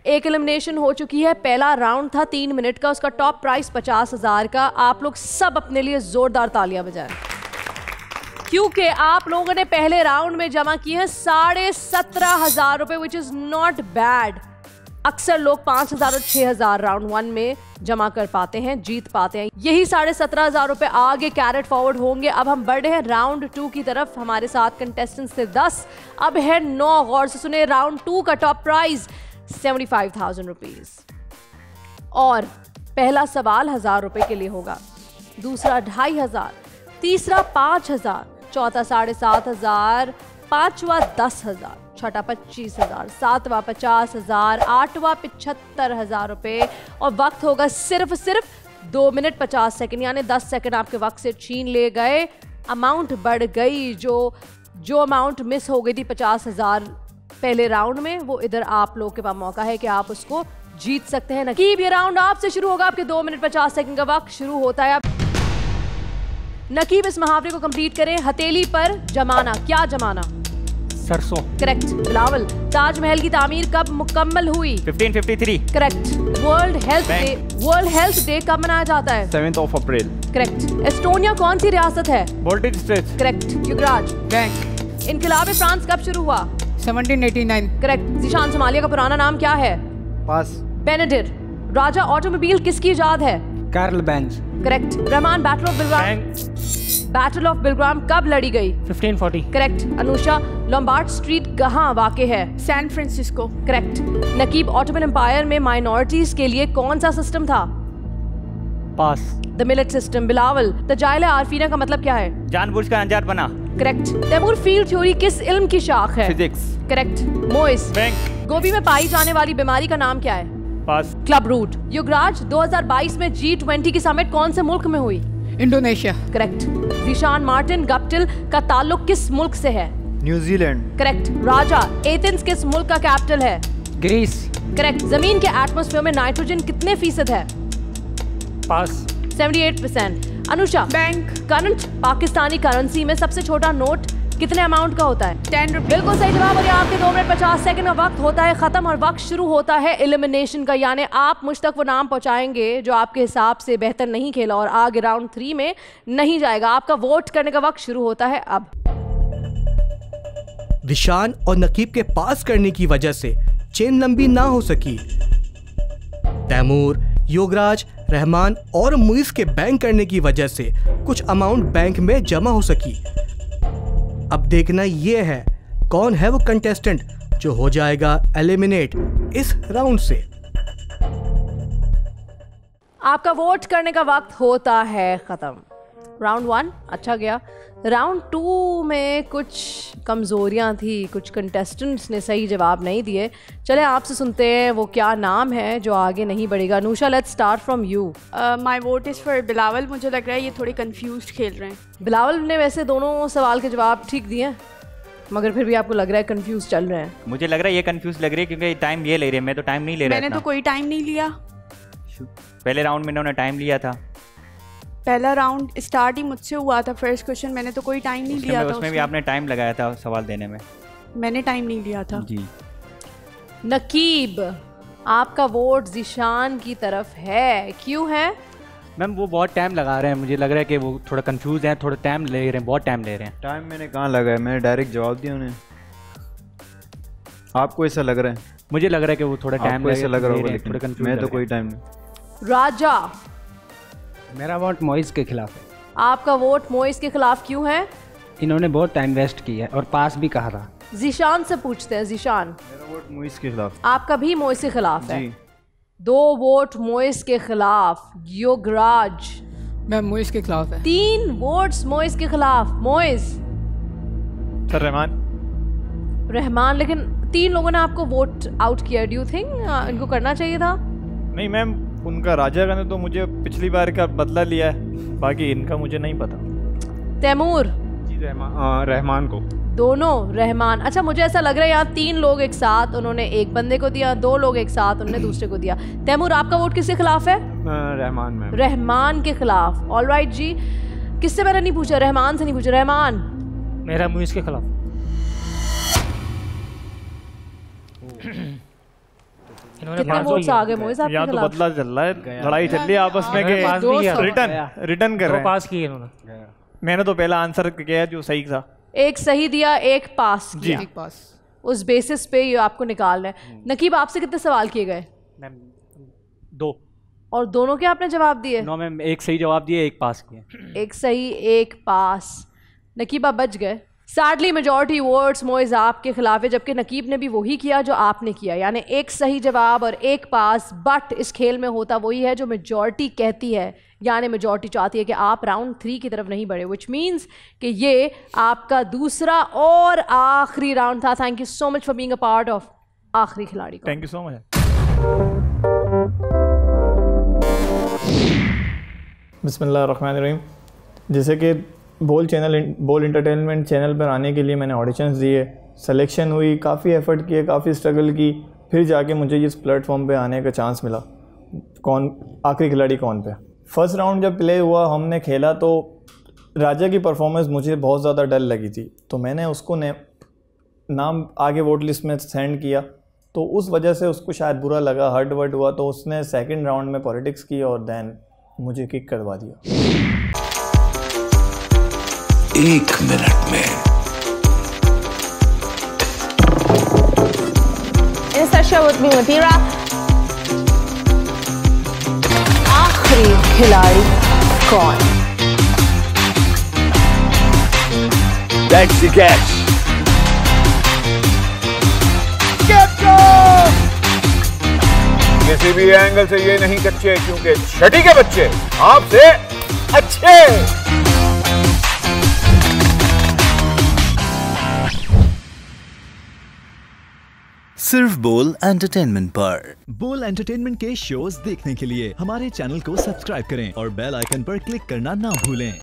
एक एलिमिनेशन हो चुकी है। पहला राउंड था 3 मिनट का, उसका टॉप प्राइस 50,000 का। आप लोग सब अपने लिए जोरदार तालियां बजाएं, क्योंकि आप लोगों ने पहले राउंड में जमा किए हैं 17,500 रुपए, विच इज नॉट बैड। अक्सर लोग 5,000 और 6,000 राउंड 1 में जमा कर पाते हैं, जीत पाते हैं। यही 17,500 रुपए आगे कैरेट फॉरवर्ड होंगे। अब हम बढ़े हैं राउंड 2 की तरफ। हमारे साथ कंटेस्टेंट्स थे 10, अब है 9। गौर से सुने, राउंड 2 का टॉप प्राइज 75,000 रुपीज। और पहला सवाल 1,000 रुपए के लिए होगा, दूसरा 2,500, तीसरा 5,000, चौथा 7,500, पांचवा 10,000, छठा 25,000, सातवां 50,000, आठवां 75,000 रुपए। और वक्त होगा सिर्फ 2 मिनट 50 सेकंड, यानी 10 सेकंड आपके वक्त से छीन ले गए। अमाउंट बढ़ गई। जो अमाउंट मिस हो गई थी 50,000 पहले राउंड में, वो इधर आप लोग के पास मौका है कि आप उसको जीत सकते हैं। नकीब, ये राउंड आपसे शुरू होगा। आपके 2 मिनट 50 सेकंड का वक्त शुरू होता है। नकीब, इस मुहावरे को कंप्लीट करें। हथेली पर जमाना, क्या जमाना? सरसों। करेक्ट। बिलावल, ताजमहल की तामीर कब मुकम्मल हुई? 1553। करेक्ट। वर्ल्ड हेल्थ डे कब मनाया जाता है? 7th of April। Correct. Estonia कौन सी रियासत है? Baltic states. Correct. Yugraj. Bank. इनकलाब फ्रांस कब शुरू हुआ? 1789। करेक्ट। जीशान, सोमालिया का पुराना नाम क्या है? पास। बेनेडिक्ट। राजा ऑटोमोबाइल किसकी इजाद है? Karl Benz. Correct. Rahman, battle of Bilgram कब लड़ी गई? 1540। करेक्ट। अनुषा, लोम्बार्ड स्ट्रीट कहाँ वाक़ है? San Francisco. Correct. Naqeeb, Ottoman Empire में माइनॉरिटीज के लिए कौन सा सिस्टम था? Pass. The millet system. Bilawal, तजाइल आरफीना का मतलब क्या है? जानबूझकर अनजान बना। करेक्ट। तैमूर, फील्ड थ्योरी किस इल्म की शाख है? फिजिक्स। करेक्ट। मोइस, बैंक। गोभी में पाई जाने वाली बीमारी का नाम क्या है? पास। Club root. युगराज, 2022 में G20 की समिट कौन से मुल्क में हुई? Indonesia. Correct. Zeeshan, Martin Guptill का ताल्लुक किस मुल्क से है? न्यूजीलैंड। करेक्ट। राजा, एथेंस किस मुल्क का कैपिटल है? ग्रीस। करेक्ट। जमीन के एटमॉस्फेयर में नाइट्रोजन कितने फीसद है? Pass. 78%। Anusha, bank. Current Pakistani currency में सबसे छोटा नोट कितने अमाउंट का होता है? 10 रुपए। बिल्कुल सही जवाब। और ये आपके 2 मिनट 50 सेकंड का वक्त होता है खत्म, और वक्त शुरू होता है एलिमिनेशन का। यानी आप मुझ तक वो नाम पहुंचाएंगे जो आपके हिसाब से बेहतर नहीं खेला और आगे राउंड 3 में नहीं जाएगा। आपका वोट करने का वक्त शुरू होता है अब। जिशान और नकीब के पास करने की वजह से चेन लंबी ना हो सकी। तैमूर, योगराज, रहमान और मुइस के बैंक करने की वजह से कुछ अमाउंट बैंक में जमा हो सकी। अब देखना यह है कौन है वो कंटेस्टेंट जो हो जाएगा एलिमिनेट इस राउंड से। आपका वोट करने का वक्त होता है खत्म। राउंड 1 अच्छा गया। राउंड 2 में कुछ कमज़ोरियां थी, कुछ कंटेस्टेंट्स ने सही जवाब नहीं दिए। चले आपसे सुनते हैं वो क्या नाम है जो आगे नहीं बढ़ेगा। Anusha, let's start from you. My vote is for Bilawal. मुझे लग रहा है ये थोड़ी कंफ्यूज्ड खेल रहे हैं। बिलावल ने वैसे दोनों सवाल के जवाब ठीक दिए हैं, मगर फिर भी आपको लग रहा है कंफ्यूज चल रहे हैं। मुझे लग रहा है ये कंफ्यूज लग रही है क्योंकि टाइम ये ले रहे हैं, मैं तो टाइम नहीं ले रहा। मैंने तो कोई टाइम नहीं लिया। पहले राउंड में इन्होंने टाइम लिया था। पहला राउंड स्टार्ट ही मुझसे हुआ था, फर्स्ट क्वेश्चन। मैंने तो कोई टाइम नहीं लिया था। उसमें भी आपने टाइम लगाया था सवाल देने में। मैंने टाइम नहीं लिया था जी। नकीब, आपका वोट जिशान की तरफ है, क्यों है? मैम वो बहुत टाइम लगा रहे हैं, मुझे लग रहा है कि वो थोड़ा कंफ्यूज हैं, थोड़ा टाइम ले रहे हैं, बहुत टाइम ले रहे हैं। टाइम मैंने कहाँ लगाया, मैंने डायरेक्ट जवाब दिया उन्हें। आपको ऐसा लग रहा है? मुझे लग रहा है कि वो थोड़ा टाइम ऐसा लग रहा होगा, लेकिन थोड़ा कंफ्यूज। मैं तो कोई टाइम नहीं। राजा, मेरा वोट मोइस के खिलाफ है। आपका वोट मोइस के खिलाफ क्यों है? इन्होंने बहुत टाइम वेस्ट किया है और पास भी कहा था। जिशान से पूछते हैं। जिशान, मेरा वोट मुइस के खिलाफ। आपका भी मोइस के खिलाफ है? जी। 2 वोट मोइस के खिलाफ। योगराज, मैं मोइस के खिलाफ है। 3 वोट्स मोइस के खिलाफ। मोइस। सर रहमान, लेकिन 3 लोगों ने आपको वोट आउट किया। डू यू थिंक इनको करना चाहिए था? नहीं मैम, उनका राजा का ने तो मुझे पिछली बार का बदला लिया है, बाकी इनका मुझे नहीं पता। तैमूर? जी रहमान को। दोनों रहमान। अच्छा, मुझे ऐसा लग रहा है यहाँ 3 लोग एक साथ, उन्होंने एक बंदे को दिया, 2 लोग एक साथ, उन्होंने दूसरे को दिया। तैमूर, आपका वोट किसके खिलाफ है? रहमान मैम। रहमान के खिलाफ। ऑलराइट जी। किससे मैंने नहीं पूछा? रहमान से नहीं पूछा। रहमान? मेरा मुइस के खिलाफ। कितने वोट्स आ गए मोइज आपके यहाँ तो खिलाफ? बदला चल रहा है, लड़ाई चल रही है आपस में के रिटर्न कर रहे हैं। पास किए इन्होंने। मैंने तो पहला आंसर किया जो सही था। एक सही दिया, एक पास किया। एक पास। उस बेसिस पे ये आपको निकालना है। नकीब आपसे कितने सवाल किए गए? मैम 2। और दोनों के आपने जवाब दिए? नो मैम, एक सही जवाब दिए, एक पास किए। एक सही एक पास। नकीब आप बच गए। सैडली मेजॉरिटी वोट्स मोइज आपके खिलाफ है, जबकि नकीब ने भी वही किया जो आपने किया, यानी एक सही जवाब और एक पास। बट इस खेल में होता वही है जो मेजॉरिटी कहती है, यानी मेजॉरिटी चाहती है कि आप राउंड 3 की तरफ नहीं बढ़े, विच मीन्स कि ये आपका दूसरा और आखिरी राउंड था। Thank you so much for being a part of आखिरी खिलाड़ी को। Thank you so much. बिस्मिल्लाहिर्रहमानिर्रहीम। जैसे कि बोल इंटरटेनमेंट चैनल पर आने के लिए मैंने ऑडिशंस दिए, सिलेक्शन हुई, काफ़ी एफ़र्ट किए, काफ़ी स्ट्रगल की, फिर जाके मुझे इस प्लेटफॉर्म पे आने का चांस मिला। कौन आखिरी खिलाड़ी कौन पे। फर्स्ट राउंड जब प्ले हुआ, हमने खेला तो राजा की परफॉर्मेंस मुझे बहुत ज़्यादा डल लगी थी, तो मैंने उसको नाम आगे वोट लिस्ट में सेंड किया, तो उस वजह से उसको शायद बुरा लगा, हर्ट वर्ट हुआ, तो उसने सेकंड राउंड में पॉलिटिक्स की और देन मुझे किक करवा दिया। 1 मिनट में आखिरी खिलाड़ी कौन? That's the catch. किसी भी एंगल से ये नहीं कच्चे, क्योंकि छठी के बच्चे आपसे अच्छे। सिर्फ बोल एंटरटेनमेंट पर। बोल एंटरटेनमेंट के शोज देखने के लिए हमारे चैनल को सब्सक्राइब करें और बेल आइकन पर क्लिक करना ना भूलें।